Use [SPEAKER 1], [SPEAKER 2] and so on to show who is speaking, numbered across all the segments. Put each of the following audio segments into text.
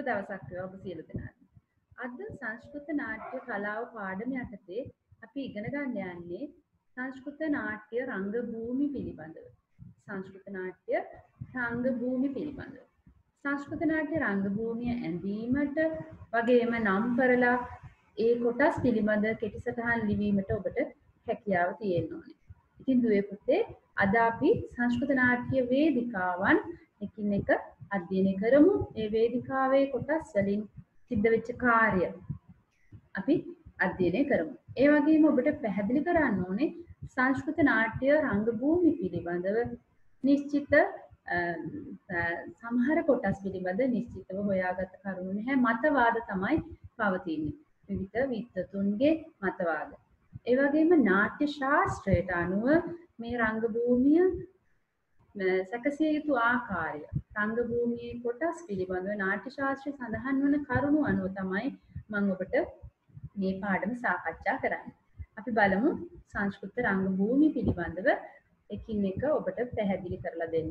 [SPEAKER 1] දවසක් වේවා ඔබ සියලු දෙනාට. අද සංස්කෘත නාට්‍ය කලාව පාඩම යටතේ අපි ඉගෙන ගන්න යන්නේ සංස්කෘත නාට්‍ය රංග භූමි පිළිබඳව. සංස්කෘත නාට්‍ය රංග භූමි පිළිබඳව. සංස්කෘත නාට්‍ය රංග භූමිය ඇඳීමට වගේම නම් කරලා ඒ කොටස් පිළිබඳ කෙටි සටහන් ලිවීමට ඔබට හැකියාව තියෙන්න ඕනේ. ඉතින් දුවේ පුතේ අද අපි සංස්කෘත නාට්‍ය වේදිකාවන් එකින් එක අධ්‍යයනය කරමු. ඒ වේදිකාවේ කොටස් වලින් සිද්ධ වෙච්ච කාර්ය අපි අධ්‍යයනය කරමු. ඒ වගේම ඔබට පැහැදිලි කරන්න ඕනේ සංස්කෘත නාට්‍ය රංග භූමි පිළිබඳව නිශ්චිත සමහර කොටස් පිළිබඳ නිශ්චිතව හොයාගත් කරුණු නැහැ. මතවාද තමයි පවතින්නේ. විවිධ විද්වතුන්ගේ මතවාද. ඒ වගේම නාට්‍ය ශාස්ත්‍රයට අනුව මේ රංග භූමිය සැකසිය යුතු ආකාරය රංග භූමියේ කොටස් පිළිබඳව නාට්‍ය ශාස්ත්‍රයේ සඳහන් වන කරුණු අනුව තමයි මම ඔබට මේ පාඩම සාකච්ඡා කරන්නේ. අපි බලමු සංස්කෘත රංග භූමිය පිළිබඳව එකින් එක ඔබට පැහැදිලි කරලා දෙන්න.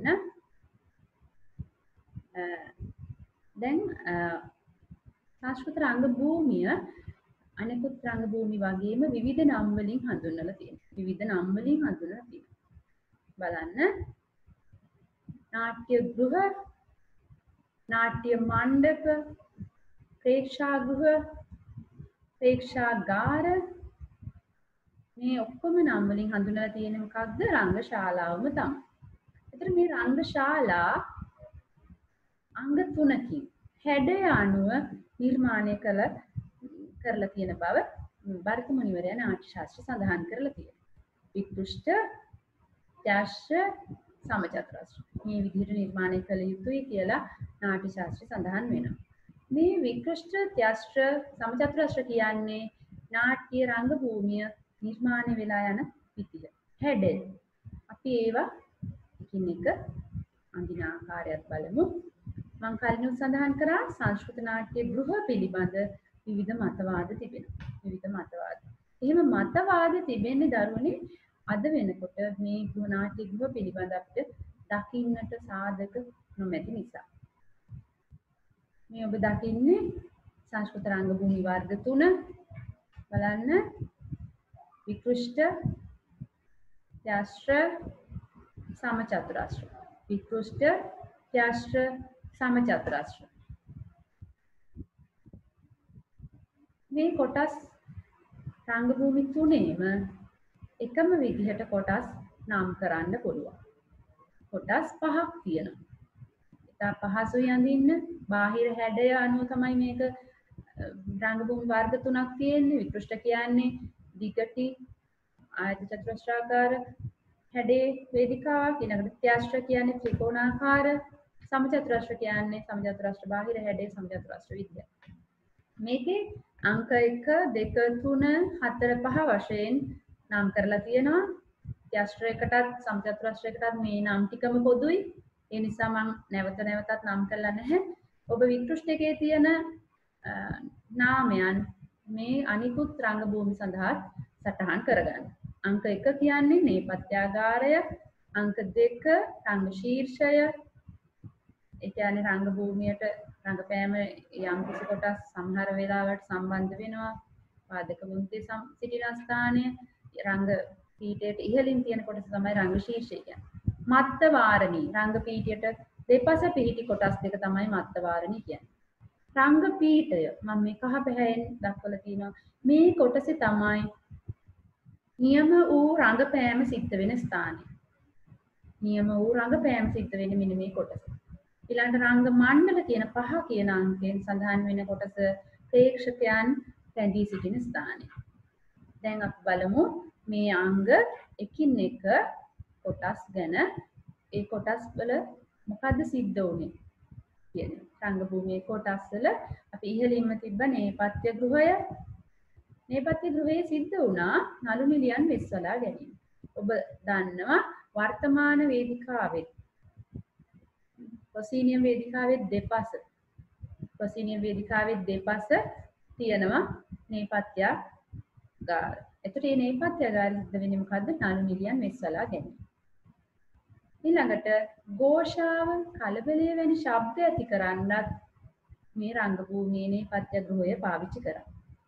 [SPEAKER 1] දැන් සංස්කෘත රංග භූමිය අනෙකුත් රංග භූමි වගේම විවිධ නම් වලින් හඳුන්වලා තියෙනවා. විවිධ නම් වලින් හඳුන්වලා තියෙනවා. බලන්න. නාට්‍ය ගෘහ, නාට්‍ය මණ්ඩප, ප්‍රේක්ෂාගෘහ, ප්‍රේක්ෂාගාර මේ ඔක්කොම නම් වලින් හඳුන්වලා තියෙන්නේ මොකක්ද? රංගශාලාවම තමයි. ඒතර මේ රංගශාලා අංග 3කින් හැඩය අනුව නිර්මාණය කරලා තියෙන බව භරත මුනිවරයා නාට්‍ය ශාස්ත්‍රය සඳහන් කරලා තියෙනවා. විකෘෂ්ඨ, ත්‍යාශ්‍ර, සමචතුරාශ්‍ර. මේ විදිහට නිර්මාණය කළ යුතුයි කියලා නාට්‍ය ශාස්ත්‍රය සඳහන් වෙනවා. මේ විකෘෂ්ඨ, ත්‍යාශ්‍ර, සමචතුරාශ්‍ර කියන්නේ නාට්‍ය රංග භූමිය නිර්මාණය වෙලා යන විදිහ. හැඩය. අපි ඒවා එකින් එක අඳින ආකාරයත් බලමු. මම කලින් සඳහන් කරා සංස්කෘත නාට්‍ය ගෘහ පිළිබඳ විවිධ මතවාද තිබෙනවා. විවිධ මතවාද. එහෙම මතවාද තිබෙන්නේ දරුවනේ අද වෙනකොට මේ ගෘහ නාට්‍ය ගෘහ පිළිබඳ අපිට දකින්නට සාධක නොමැති නිසා. මේ ඔබ දකින්නේ සංස්කෘත රංග භූමි වර්ග 3 බලන්න විකෘෂ්ඨ, ත්‍යාශ්‍ර, සමචතුරාශ්‍ර. විකෘෂ්ඨ, ත්‍යාශ්‍ර, සමචතුරාශ්‍ර. මේ කොටස් රංග භූමි තුනේම එකම විදිහට කොටස් නම් කරන්න පුළුවන්. කොටස් 5ක් තියෙනවා. ඉතා පහසුයි අඳින්න. බාහිර හැඩය අනුව තමයි මේක රංග භූමි වර්ග 3ක් තියෙන්නේ. විකෘෂ්ඨ කියන්නේ දිගටි ආයත චතුරස්‍රාකාර හැඩේ වේදිකාවක්. ඊළඟට ත්‍යාශ්‍ර කියන්නේ ත්‍රිකෝණාකාර. සමචතුරාශ්‍ර කියන්නේ සමචතුරාශ්‍ර බාහිර හැඩේ සමචතුරාශ්‍ර විද්‍යාව. මේකේ අංක 1 2 3 4 5 වශයෙන් නම් කරලා තියෙනවා. ත්‍යාශ්‍රයකටත් සමචතුරාශ්‍රයකටත් මේ නම් ටිකම පොදුයි. ඒ නිසා මම නැවත නැවතත් නම් කරලා නැහැ. ඔබ විකෘෂ්ඨ එකේ තියෙන නාමයන් මේ අනිකුත් රංග භූමි සඳහා සටහන් කරගන්න. අංක 1 කියන්නේ නේපත්‍යාගාරය, අංක 2 රංග ශීර්ෂය. ඒ කියන්නේ රංග භූමියට රංගපෑම යම් කිසි කොටස් සමහර වෙලාවට සම්බන්ධ වෙනවා. පාදක වෘත්තයේ සිටින ස්ථානය රංග පීඨයට ඉහළින් තියෙන කොටස තමයි රංග ශීර්ෂය කියන්නේ. මත්ත වාරණී රංග පීඨයට දෙපස පිහිටි කොටස් දෙක තමයි මත්ත වාරණී කියන්නේ. රංග පීඨය මම මේ කහ පැහැයෙන් දක්වලා තියෙනවා. මේ කොටසේ තමයි නියම වූ රංගපෑම සිද්ධ වෙන ස්ථානය. නියම වූ රංගපෑම සිද්ධ වෙන්නේ මෙන්න මේ කොටස. ඊළඟ රංග මණ්ඩල කියන 5 කියන අංකයෙන් සඳහන් වෙන කොටස ප්‍රේක්ෂකයන් රැඳී සිටින ස්ථානය. දැන් අපි බලමු මේ අංග එකින් එක කොටස් ගැන. ඒ කොටස් වල මොකද්ද සිද්ධ වුනේ කියන්නේ. රංග භූමියේ කොටස් වල අපි ඉහළින්ම තිබ්බ නේපත්‍ය ගෘහය. නේපත්‍ය ගෘහයේ සිද්ධ වුණා නළු නිලියන් වෙස්වලා ගැනීම. ඔබ දන්නවා වර්තමාන වේදිකාවේ ප්‍රොසීනියම් වේදිකාවේ දෙපස තියෙනවා නේපත්‍යාගාර. එතකොට මේ නේපත්‍යාගාර සිද්ධ වෙන්නේ මොකද්ද? නළු නිලියන් වෙස්වලා ගැනීම. ඊළඟට ഘോഷාව කලබලය වැනි ශබ්ද ඇති කරන්නත් මේ රංග භූමියේ නේපත්‍යග්‍රහය පාවිච්චි කරා.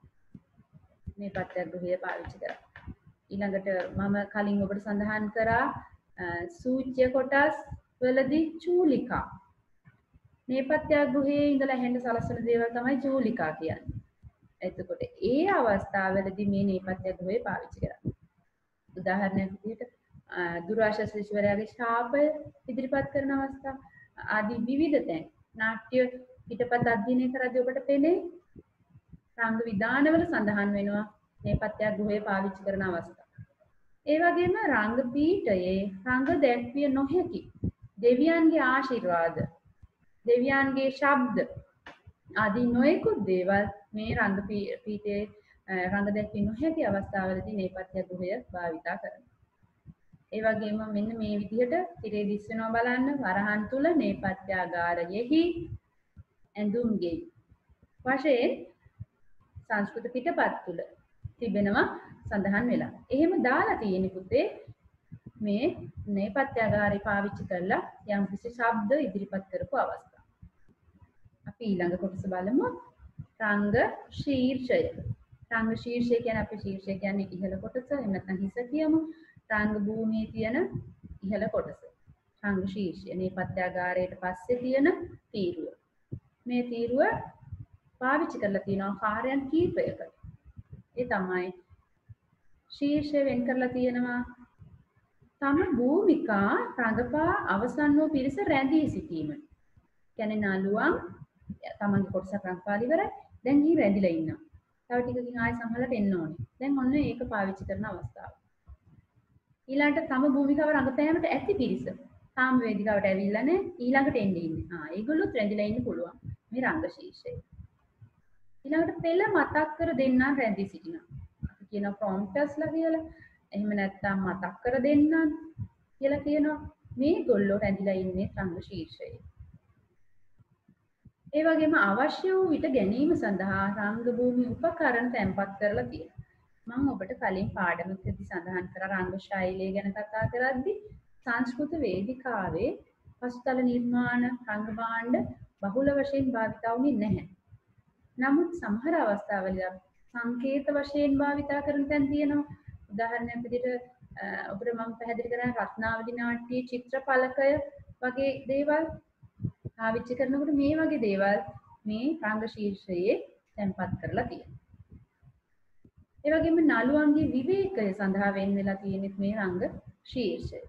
[SPEAKER 1] නේපත්‍යග්‍රහය පාවිච්චි කරා. ඊළඟට මම කලින් ඔබට සඳහන් කරා සූච්‍ය කොටස් වලදී චූලිකා. නේපත්‍යග්‍රහයේ ඉඳලා ඇහෙන්න සලස්වන දේවල් තමයි චූලිකා කියන්නේ. එතකොට ඒ අවස්ථාවවලදී මේ නේපත්‍යග්‍රහය පාවිච්චි කරා. උදාහරණයක් විදිහට දුර්වාශ ශ්‍රීවරයාගේ ශාපය ඉදිරිපත් කරන අවස්ථා ආදී විවිධ තැන් නාට්‍ය පිටපත අධ්‍යයනය කරද්දී ඔබට පෙනේ රංග විධානවල සඳහන් වෙනවා නේපත්‍යග්‍රහය පාවිච්චි කරන අවස්ථා. ඒ වගේම රංග පීඨයේ රංග දැක්විය නොහැකි දෙවියන්ගේ ආශිර්වාද, දෙවියන්ගේ ශබ්ද ආදී නොයෙකුත් දේවල් මේ රංග පීඨයේ රංග දැක්විය නොහැකි අවස්ථාවලදී නේපත්‍යග්‍රහය භාවිතා කරනවා. ඒ වගේම මෙන්න මේ විදිහට තිරේ දිස් වෙනවා බලන්න වරහන් තුල නේපත්‍යාගාරයෙහි ඇඳුම්ගේ වශයෙන් සංස්කෘත පිටපත් තුල තිබෙනවා සඳහන් වෙලා. එහෙම දාලා තියෙන පුතේ මේ නේපත්‍යාගාරය පාවිච්චි කරලා යම්කිසි ශබ්ද ඉදිරිපත් කරපු අවස්ථාව. අපි ඊළඟ කොටස බලමු. රංග ශීර්ෂය. රංග ශීර්ෂය කියන්නේ අපි ශීර්ෂය කියන්නේ ඉහළ කොටස. එහෙම නැත්නම් හිස කියමු. රංග භූමියේ තියෙන ඉහළ කොටස. රංග ශීර්ෂය. නේපත්‍යාගාරයට පස්සේ තියෙන තීරුව. මේ තීරුව පාවිච්චි කරලා තියෙනවා කාර්යයන් කීපයකට. ඒ තමයි ශීර්ෂය වෙන් කරලා තියෙනවා තම භූමිකා රඟපා අවසන් වූ පිරිස රැඳී සිටීම. කියන්නේ නළුවන් තමන්ගේ කොටසක් රඟපාලා ඉවරයි. දැන් ඊ රැඳිලා ඉන්නවා. තව ටිකකින් ආයෙ සමහරට එන්න ඕනේ. දැන් ඔන්න ඒක පාවිච්චි කරන අවස්ථාව. ඊළඟට තම භූමිකාව රඟපෑමට ඇති පිරිස තාම වේදිකාවට ඇවිල්ලා නැහැ. ඊළඟට එන්නේ ඉන්නේ. ඒගොල්ලොත් රැඳිලා ඉන්න පුළුවන්. මේ රංග ශීර්ෂය. ඊළඟට පෙළ මතක් කර දෙන්නා රැඳී සිටිනවා. අපි කියනවා ප්‍රොම්ප්ටර්ස්ලා කියලා. එහෙම නැත්නම් මතක් කර දෙන්නා කියලා කියනවා. මේගොල්ලෝ රැඳිලා ඉන්නේ රංග ශීර්ෂයේ. ඒ වගේම අවශ්‍ය වූ විට ගැනීම සඳහා රංග භූමි උපකරණ තැන්පත් කරලා තියෙනවා. මම ඔබට කලින් පාඩමකදී සඳහන් කර රංග ශෛලිය ගැන කතා කරද්දී සංස්කෘත වේදිකාවේ පසුතල නිර්මාණ රංග භාණ්ඩ බහුල වශයෙන් භාවිතා වුණේ නැහැ. නමුත් සමහර අවස්ථාවල සංකේත වශයෙන් භාවිතා කරන තැන් තියෙනවා. උදාහරණයක් විදිහට ඔබට මම පැහැදිලි කරන රත්නාවලි නාට්‍යයේ චිත්‍රපලකය වගේ දේවල් පාවිච්චි කරනකොට මේ වගේ දේවල් මේ රංග ශීර්ෂයේ තැන්පත් කරලා තියෙනවා. ඒ වගේම නළුවන්ගේ විවේකය සඳහා වෙන් වෙලා තියෙන මේ රංග ශීර්ෂය.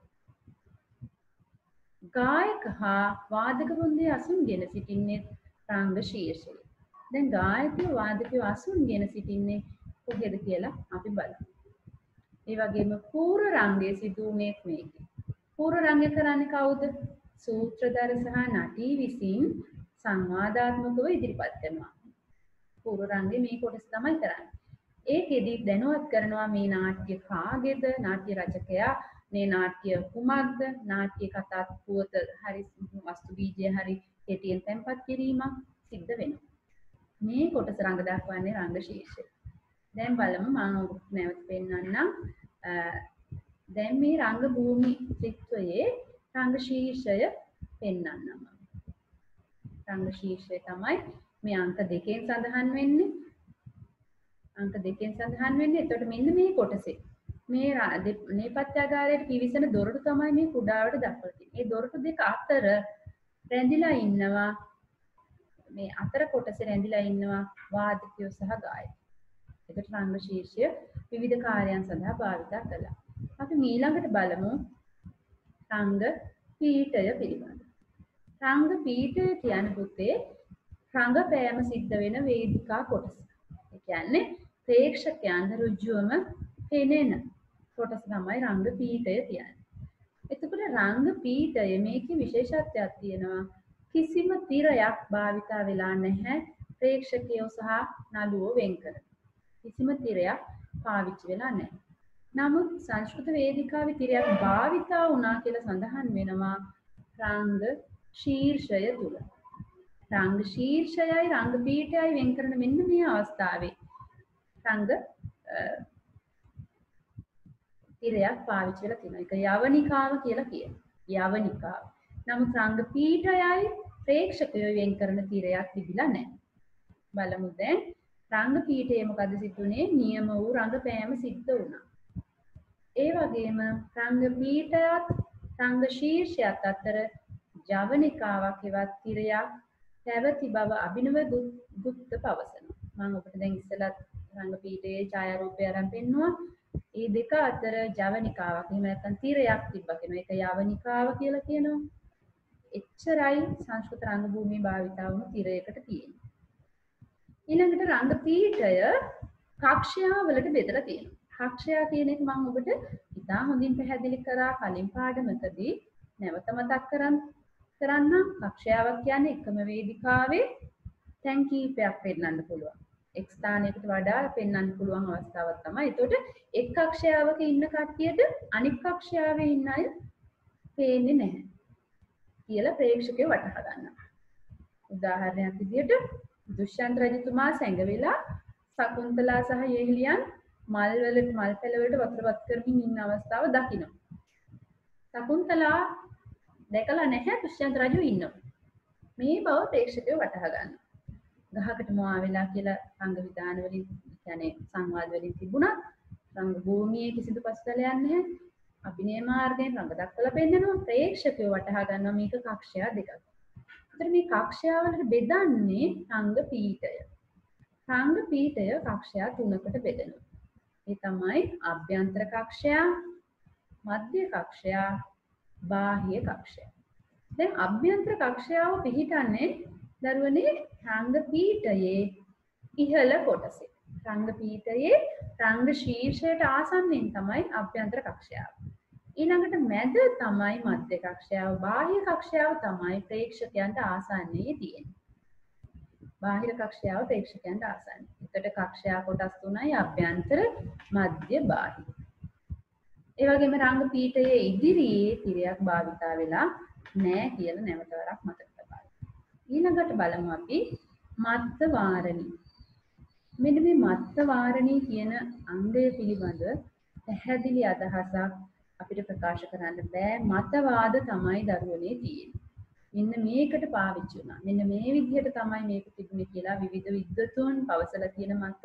[SPEAKER 1] ගායක හා වාදක වෘන්දයේ අසුන්ගෙන සිටින්නේ රංග ශීර්ෂය. දැන් ගායකයෝ වාදකයෝ අසුන්ගෙන සිටින්නේ කොහෙද කියලා අපි බලමු. ඒ වගේම පූර්ව රංගයේ සිදුවීමක් මේකේ. පූර්ව රංගය කරන්නේ කවුද? සූත්‍රධර සහ නටී විසින් සංවාදාත්මකව ඉදිරිපත් කරනවා. පූර්ව රංගයේ මේ කොටස තමයි කරන්නේ. ඒකෙදි දැනුවත් කරනවා මේ නාට්‍ය කාගේද, නාට්‍ය රචකයා, මේ නාට්‍ය කුමක්ද, නාට්‍ය කතා පුවත හරි වස්තු බීජය හරි කෙටියෙන් තැන්පත් කිරීමක් සිද්ධ වෙනවා. මේ කොටස රංග දක්වන්නේ රංග ශීර්ෂය. දැන් බලමු මම ඔබට නැවත පෙන්නන්නම්. දැන් මේ රංග භූමි ත්‍රිත්වයේ රංග ශීර්ෂය පෙන්නන්නම්. රංග ශීර්ෂය තමයි මේ අංක 2කින් සඳහන් වෙන්නේ. අංක 2කින් සඳහන් වෙන්නේ. එතකොට මෙන්න මේ කොටසේ මේ නේපත්‍යාගාරයට පිවිසෙන දොරටු තමයි මේ කුඩාවට දක්වලා තියෙන්නේ. මේ දොරටු දෙක අතර රැඳිලා ඉන්නවා මේ අතර කොටසේ රැඳිලා ඉන්නවා වාදකයෝ සහ ගායකයෝ. එතකොට රංග ශීර්ෂය විවිධ කාර්යයන් සඳහා භාවිත කළා. අපි ඊළඟට බලමු රංග පීඨය පිළිබඳව. රංග පීඨය කියන්නේ පුතේ රංගපෑම සිද්ධ වෙන වේදිකා කොටස. ඒ කියන්නේ ප්‍රේක්ෂකයන් ඍජුවම පෙනෙන කොටස තමයි රංග පීඨය කියන්නේ. එතකොට රංග පීඨය මේකේ විශේෂත්වයක් තියෙනවා. කිසිම තිරයක් භාවිතා වෙලා නැහැ ප්‍රේක්ෂකයෝ සහ නළුවෝ වෙන් කර. කිසිම තිරයක් පාවිච්චි වෙලා නැහැ. නමුත් සංස්කෘත වේදිකාවේ තිරයක් භාවිතා වුණා කියලා සඳහන් වෙනවා රංග ශීර්ෂය තුල. රංග ශීර්ෂයයි රංග පීඨයයි වෙන් කරන මෙන්න මේ අවස්ථාවේ රංග තිරයක් පාවිච්චි වෙලා තියෙනවා. ඒක යවනිකාව කියලා කියනවා. යවනිකාව. නමුත් රංග පීඨයයි ප්‍රේක්ෂකයෝ වෙන් කරන තීරයක් තිබිලා නැහැ. බලමු දැන් රංග පීඨයේ මොකද සිදුනේ? නියම වූ රංගපෑම සිද්ධ වුණා. ඒ වගේම රංග පීඨයත් රංග ශීර්ෂයත් අතර ජවනිකාවක් එවත් තිරයක් පැවති බව අභිනව ගුප්ත පවසනවා. මම ඔබට දැන් ඉස්සෙල්ලා රංග පීඨයේ ඡායාරූපය අරන් පෙන්නුවා. මේ දෙක අතර ජවනිකාවක් එහෙම නැත්නම් තිරයක් තිබ්බා කියනවා. ඒක යවනිකාව කියලා කියනවා. එච්චරයි සංස්කෘත රංග භූමියේ භාවිතා වුණු තිරයකට තියෙන්නේ. ඊළඟට රංග පීඨය කක්ෂයාවලට බෙදලා තියෙනවා. කක්ෂයා කියන එක මම ඔබට ඉතා හොඳින් පැහැදිලි කරා කලින් පාඩමකදී. නැවත මතක් කරන්නම්. කක්ෂයාවක් කියන්නේ එකම වේදිකාවේ තැන් කීපයක් පෙන්වන්න පුළුවන්. එක් ස්ථානයකට වඩා පෙන්වන්න පුළුවන් අවස්ථාවක් තමයි. ඒතකොට එක් කක්ෂයාවක ඉන්න කට්ටියට අනිත් කක්ෂයාවේ ඉන්න අය පේන්නේ නැහැ කියලා ප්‍රේක්ෂකයෝ වටහා ගන්නවා. උදාහරණයක් විදිහට දුෂ්යන්ත රජතුමා සැඟවිලා සකුන්තලා සහ යෙහෙලියන් මල් පැල වලට වතුරපත් කරමින් ඉන්න අවස්ථාව දකිනවා. සකුන්තලා දැකලා නැහැ දුෂ්යන්ත රජු ඉන්නවා. මේ බව ප්‍රේක්ෂකයෝ වටහා ගන්නවා. ගහකට මොවා වෙලා කියලා රංග විධාන වලින් කියන්නේ සංවාද වලින් තිබුණා. රංග භූමියේ කිසිදු පසුතලයක් නැහැ. අභිනය මාර්ගයෙන් රංග දක්වලා පෙන්නනවා. ප්‍රේක්ෂකයෝ වටහා ගන්නවා මේක කක්ෂයා දෙකක්. ඒතර මේ කක්ෂයාවලට බෙදන්නේ රංග පීඨය. රංග පීඨය කක්ෂයා තුනකට බෙදෙනවා. ඒ තමයි අභ්‍යන්තර කක්ෂයා, මධ්‍ය කක්ෂයා, බාහ්‍ය කක්ෂයා. දැන් අභ්‍යන්තර කක්ෂයාව පිහිටන්නේ දරුවනේ රංග පීඨයේ ඉහළ කොටසේ. රංග පීඨයේ රංග ශීර්ෂයට ආසන්නයෙන් තමයි අභ්‍යන්තර කක්ෂයාව. ඊළඟට මැද තමයි මධ්‍ය කක්ෂයාව. බාහ්‍ය කක්ෂයාව තමයි ප්‍රේක්ෂකයන්ට ආසන්නයේ තියෙන්නේ. බාහිර කක්ෂයාව ප්‍රේක්ෂකයන්ට ආසන්නයි. එතකොට කක්ෂයා කොටස් තුනයි අභ්‍යන්තර, මධ්‍ය, බාහිර. ඒ වගේම රංග පීඨයේ ඉදිරියේ තිරයක් භාවිතා වෙලා නැහැ කියලා නැවත වරක් මතක තබා ගන්න. ඊළඟට බලමු අපි මත්ත වාරණී. මෙන්න මේ මත්ත වාරණී කියන අංගය පිළිබඳ පැහැදිලි අදහසක් අපිට ප්‍රකාශ කරන්න බෑ. මතවාද තමයි දරුවනේ තියෙන්නේ. මෙන්න මේකට පාවිච්චි වුණා. මෙන්න මේ විදිහට තමයි මේක තිබුණේ කියලා විවිධ විද්වතුන් පවසලා තියෙන මත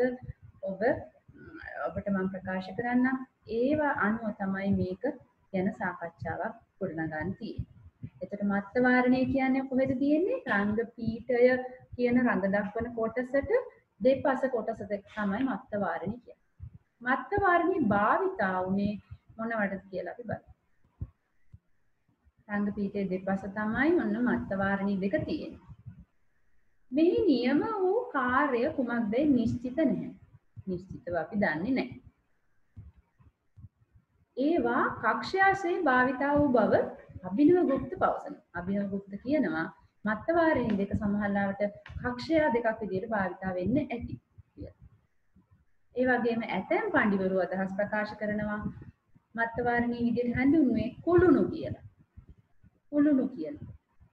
[SPEAKER 1] ඔබට මම ප්‍රකාශ කරන්නම්. ඒවා අනුව තමයි මේක ගැන සාකච්ඡාවක් ගොඩනගන්න තියෙන්නේ. එතකොට මත්ත වාරණය කියන්නේ කොහෙද තියෙන්නේ? රංග පීඨය කියන රංග දක්වන කොටසට දෙපස කොටස දෙක තමයි මත්ත වාරණය කියන්නේ. මත්ත වාරණය භාවිතා වුණේ මොනවටද කියලා අපි බලමු. රංග පීඨයේ දෙපස තමයි ඔන්න මත්ත වාරණී දෙක තියෙන්නේ. මෙහි නියම වූ කාර්ය කුමක්ද නිශ්චිත නැහැ. නිශ්චිතව අපි දන්නේ නැහැ. ඒවා කක්ෂයාසේ භාවිතා වූ බව අභිනව ගුප්ත පවසනවා. අභිනව ගුප්ත කියනවා මත්ත වාරණී දෙක සමහරවිට කක්ෂයා දෙකක් විදිහට භාවිතා වෙන්න ඇති කියලා. ඒ වගේම ඇතැම් පඬිවරු අදහස් ප්‍රකාශ කරනවා මත්ත වාරණී විදිහට හඳුන්වන්නේ කුළුණු කියලා. කුළුණු කියලා.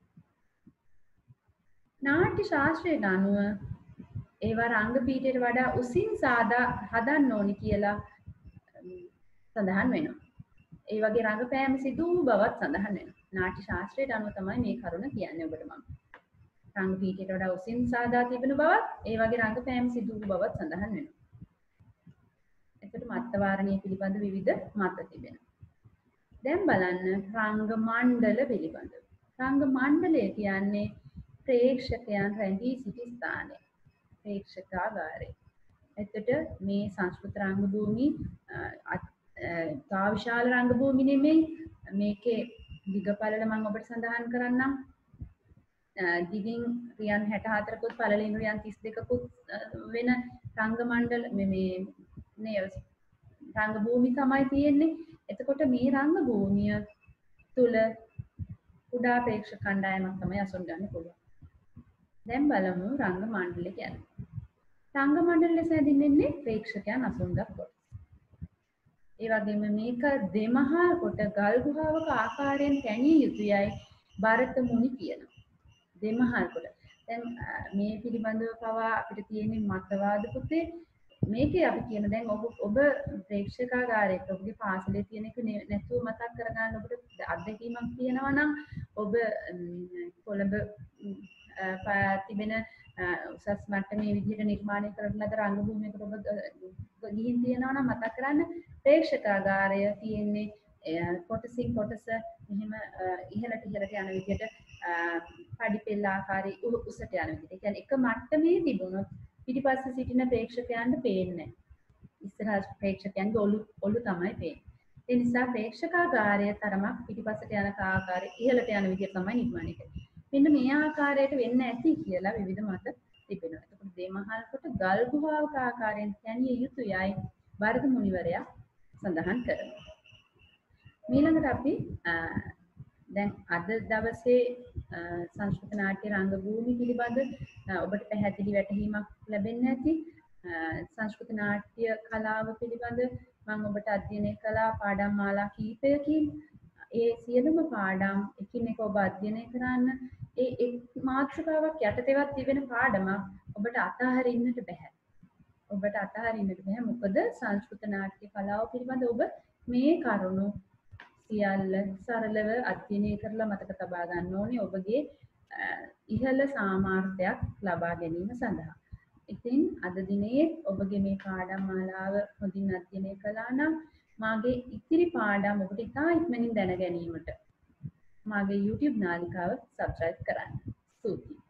[SPEAKER 1] නාට්‍ය ශාස්ත්‍රයට අනුව ඒවා රංග පීඨයට වඩා උසින් සාදා හදන්න ඕනි කියලා සඳහන් වෙනවා. ඒ වගේ රංගපෑම සිදු වූ බවත් සඳහන් වෙනවා. නාට්‍ය ශාස්ත්‍රයට අනුව තමයි මේ කරුණ කියන්නේ ඔබට මම. රංග පීඨයට වඩා උසින් සාදා තිබෙන බවත් ඒ වගේ රංගපෑම සිදු වූ බවත් සඳහන් වෙනවා. එතකොට මත්ත වාරණය පිළිබඳ විවිධ මත තිබෙනවා. දැන් බලන්න රංග මණ්ඩල පිළිබඳව. රංග මණ්ඩලය කියන්නේ ප්‍රේක්ෂකයන් රැඳී සිටි ස්ථානය. ප්‍රේක්ෂකාගාරය. එතකොට මේ සංස්කෘත රංග භූමි විශාල රංග භූමි නෙමෙයි. මේකේ දිග පළල මම ඔබට සඳහන් කරන්නම්. දිගින් රියන් 64කුත් පළලින් රියන් 32කුත් වෙන රංග මණ්ඩල මේ රංග භූමි තමයි තියෙන්නේ. එතකොට මේ රංග භූමිය තුල කුඩා ප්‍රේක්ෂක කණ්ඩායමක් තමයි අසුන් ගන්න පුළුවන්. දැන් බලමු රංග මණ්ඩල කියන්නේ. රංග මණ්ඩල ලෙස හැඳින්වෙන්නේ ප්‍රේක්ෂකයන් අසුන්ගත් කොටස. ඒ වගේම මේක දෙමහල් කොට ගල් ගුහාවක ආකාරයෙන් තැනිය යුතුයයි භරත මුනි කියනවා. දෙමහල් කොට. දැන් මේ පිළිබඳව පවා අපිට තියෙන මතවාද පුතේ මේකේ අපි කියන දැන් ඔබ ප්‍රේක්ෂකාගාරයක ඔබගේ පාසලේ තියෙන එක නැතුව මතක් කරගන්න ඔබට අත්දැකීමක් තියෙනවා නම් ඔබ කොළඹ තිබෙන උසස් මට්ටමේ විදිහට නිර්මාණය කරන ලද රංග භූමියකට ඔබ ගිහින් තියෙනවා නම් මතක් කරන්න ප්‍රේක්ෂකාගාරය තියෙන්නේ කොටසින් කොටස මෙහෙම ඉහළට යන විදිහට පඩි පෙළ ආකාරයේ උසට යන විදිහට. ඒ කියන්නේ එක මට්ටමේ තිබුණොත් පිටිපස්සේ සිටින ප්‍රේක්ෂකයන්ට පේන්නේ නැහැ. ඉස්සරහ ප්‍රේක්ෂකයන්ගේ ඔලු තමයි පේන්නේ. ඒ නිසා ප්‍රේක්ෂකාගාරය තරමක් පිටිපස්සට යන ආකාරය ඉහළට යන විදිහට තමයි නිර්මාණය කරන්නේ. මෙන්න මේ ආකාරයට වෙන්න ඇති කියලා විවිධ මත තිබෙනවා. එතකොට දේමහල් කොට ගල් ගුහාවක ආකාරයෙන් තැනිය යුතුයයි වර්ග මුනිවරයා සඳහන් කරනවා. ඊළඟට අපි දැන් අද දවසේ සංස්කෘත නාට්‍ය රංගභූමි පිළිබඳ ඔබට පැහැදිලි වැටහීමක් ලැබෙන්න ඇති. සංස්කෘත නාට්‍ය කලාව පිළිබඳ මම ඔබට අධ්‍යයනය කළා පාඩම් මාලා කිහිපයකින්. ඒ සියලුම පාඩම් එකිනෙක ඔබ අධ්‍යයනය කරන්න ඒ එක් මාතෘකාවක් යටතේවත් තිබෙන පාඩමක් ඔබට අතහරින්නට බෑ. ඔබට අතහරින්නට බෑ. මොකද සංස්කෘත නාට්‍ය කලාව පිළිබඳ ඔබ මේ කරුණු සියල්ල සරලව අධ්‍යයනය කරලා මතක තබා ගන්න ඕනේ ඔබගේ ඉහළ සාමාර්ථයක් ලබා ගැනීම සඳහා. ඉතින් අද දිනේ ඔබගේ මේ පාඩම් මාලාව හොඳින් අධ්‍යයනය කළා නම් මාගේ ඉතිරි පාඩම් ඔබට ඉතා ඉක්මනින් දැන ගැනීමට මාගේ YouTube නාලිකාව subscribe කරන්න. ස්තුතියි.